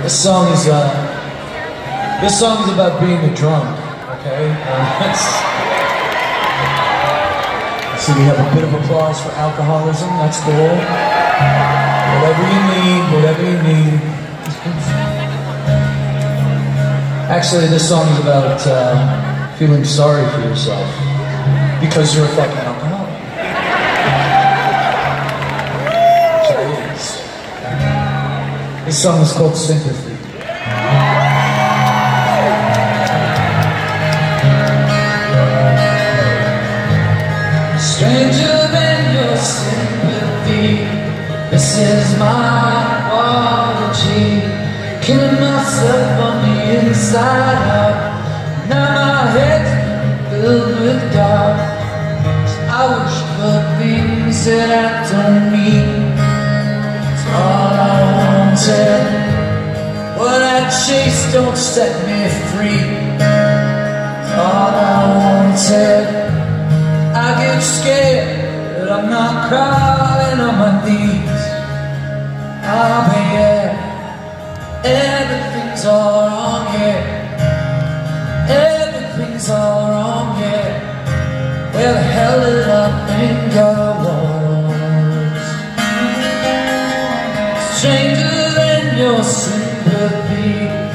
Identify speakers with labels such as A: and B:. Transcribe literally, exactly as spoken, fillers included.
A: This song is uh, this song is about being a drunk. Okay. Uh, so we have a bit of applause for alcoholism. That's cool. Whatever you need, whatever you need. Actually, this song is about uh, feeling sorry for yourself because you're a fucking alcoholic. Which I is. This song is called Sympathy. Stranger than your sympathy, this is my apology. Killing myself on the inside out. Now my head's filled with doubt. I wish for things that I don't need. It's all I wanted. What I chase don't set me free. It's all I wanted. I get scared that I'm not crawling on my knees. Oh, but yeah, everything's all wrong, yeah. Everything's all wrong, yeah. Where the hell did I think I was? Stranger than your sympathy.